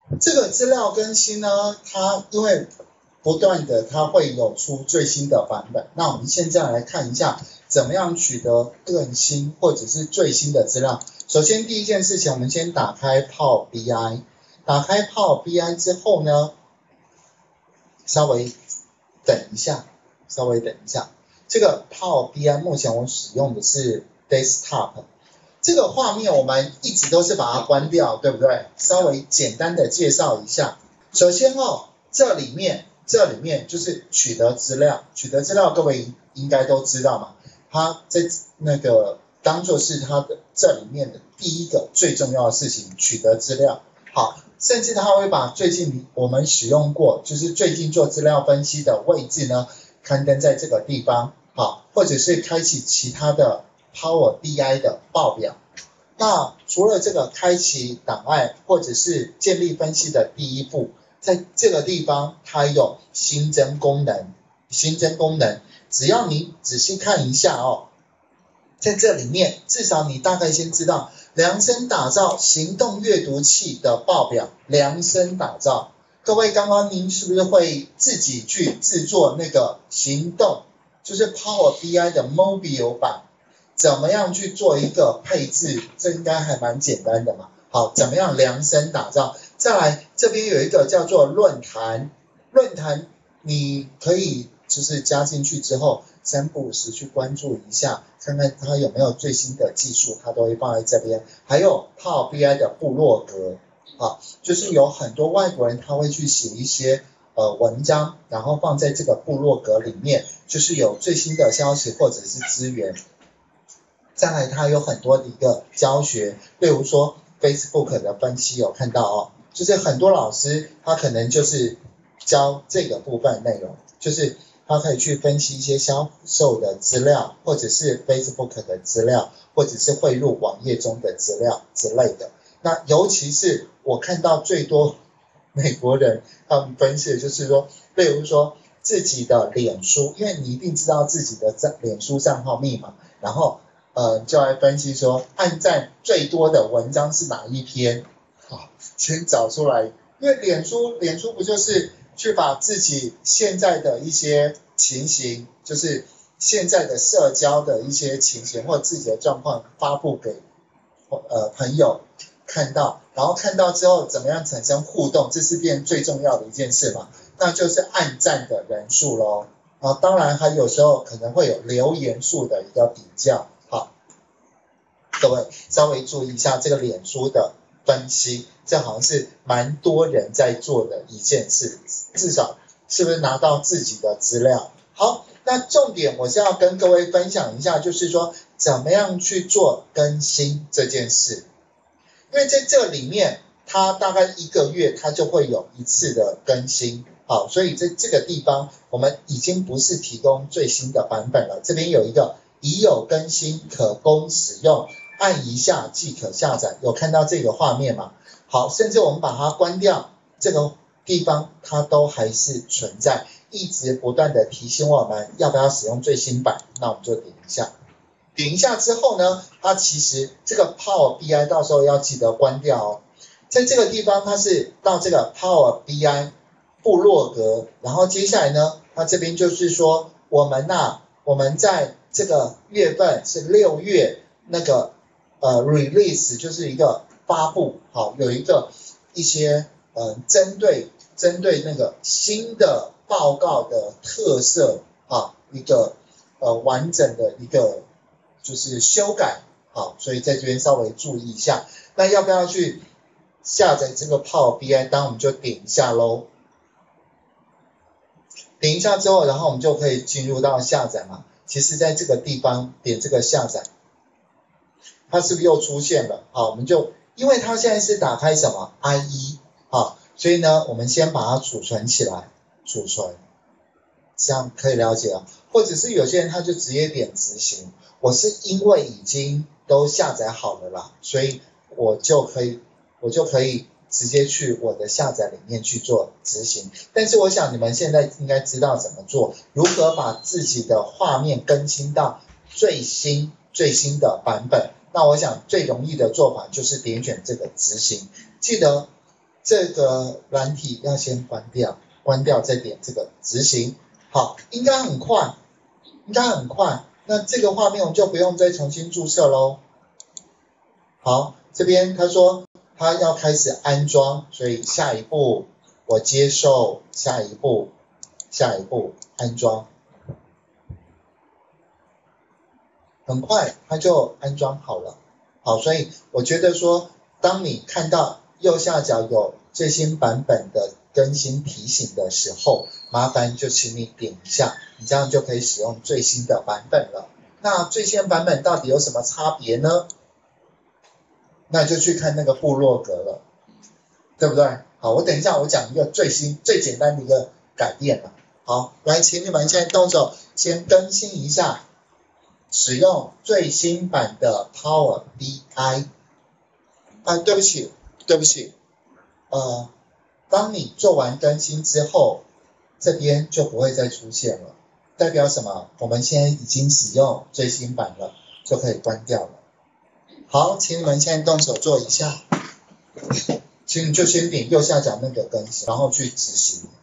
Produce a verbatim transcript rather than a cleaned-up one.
这个资料更新呢，它因为不断的它会有出最新的版本。那我们现在来看一下怎么样取得更新或者是最新的资料。首先第一件事情，我们先打开 Power B I， 打开 Power B I 之后呢，稍微等一下，稍微等一下。这个 Power B I 目前我使用的是 Desktop。这个画面我们一直都是把它关掉，对不对？稍微简单的介绍一下。首先哦，这里面这里面就是取得资料，取得资料各位应该都知道嘛，它这那个当做是它的这里面的第一个最重要的事情，取得资料。好，甚至它会把最近我们使用过，就是最近做资料分析的位置呢，刊登在这个地方，好，或者是开启其他的Power B I 的报表。那除了这个开启档案或者是建立分析的第一步，在这个地方它有新增功能，新增功能，只要你仔细看一下哦，在这里面至少你大概先知道量身打造行动阅读器的报表，量身打造。各位刚刚您是不是会自己去制作那个行动，就是 Power B I 的 Mobile 版？怎么样去做一个配置？这应该还蛮简单的嘛。好，怎么样量身打造？再来，这边有一个叫做论坛，论坛你可以就是加进去之后，三不五时去关注一下，看看它有没有最新的技术，它都会放在这边。还有 Power B I 的部落格，啊，就是有很多外国人他会去写一些呃文章，然后放在这个部落格里面，就是有最新的消息或者是资源。再来它有很多的一个教学，例如说 Facebook 的分析有看到哦，就是很多老师他可能就是教这个部分内容，就是他可以去分析一些销售的资料，或者是 Facebook 的资料，或者是汇入网页中的资料之类的。那尤其是我看到最多美国人他们分析的就是说，例如说自己的脸书，因为你一定知道自己的脸书账号密码，然后呃，就来分析说，按赞最多的文章是哪一篇？好，先找出来，因为脸书，脸书不就是去把自己现在的一些情形，就是现在的社交的一些情形或自己的状况发布给呃朋友看到，然后看到之后怎么样产生互动，这是件最重要的一件事嘛，那就是按赞的人数咯。啊，当然还有时候可能会有留言数的一个比较。好，各位稍微注意一下这个脸书的分析，这好像是蛮多人在做的一件事，至少是不是拿到自己的资料。好，那重点我是要跟各位分享一下，就是说怎么样去做更新这件事，因为在这里面它大概一个月它就会有一次的更新。好，所以在这个地方我们已经不是提供最新的版本了，这边有一个已有更新可供使用，按一下即可下载，有看到这个画面吗？好，甚至我们把它关掉，这个地方它都还是存在，一直不断的提醒我们要不要使用最新版，那我们就点一下。点一下之后呢，它其实这个 Power B I 到时候要记得关掉哦。在这个地方它是到这个 Power B I 部落格，然后接下来呢，它这边就是说我们啊，我们在这个月份是六月那个呃 release 就是一个发布，好，有一个一些呃针对针对那个新的报告的特色啊，一个呃完整的一个就是修改，好，所以在这边稍微注意一下。那要不要去下载这个 Power B I？ 当然我们就点一下咯。点一下之后，然后我们就可以进入到下载嘛。其实在这个地方点这个下载，它是不是又出现了？好，我们就因为它现在是打开什么 I E 好，所以呢，我们先把它储存起来，储存，这样可以了解啊。或者是有些人他就直接点执行，我是因为已经都下载好了啦，所以我就可以我就可以直接去我的下载里面去做执行。但是我想你们现在应该知道怎么做，如何把自己的画面更新到最新最新的版本。那我想最容易的做法就是点选这个执行，记得这个软体要先关掉，关掉再点这个执行。好，应该很快，应该很快。那这个画面我就不用再重新注册咯。好，这边他说他要开始安装，所以下一步我接受，下一步，下一步安装。很快它就安装好了。好，所以我觉得说，当你看到右下角有最新版本的更新提醒的时候，麻烦就请你点一下，你这样就可以使用最新的版本了。那最新的版本到底有什么差别呢？那就去看那个部落格了，对不对？好，我等一下我讲一个最新最简单的一个改变了。好，来，请你们现在动手先更新一下，使用最新版的 Power B I。啊，对不起，对不起，呃，当你做完更新之后，这边就不会再出现了，代表什么？我们现在已经使用最新版了，就可以关掉了。好，请你们现在动手做一下，请你就先点右下角那个更新，然后去执行。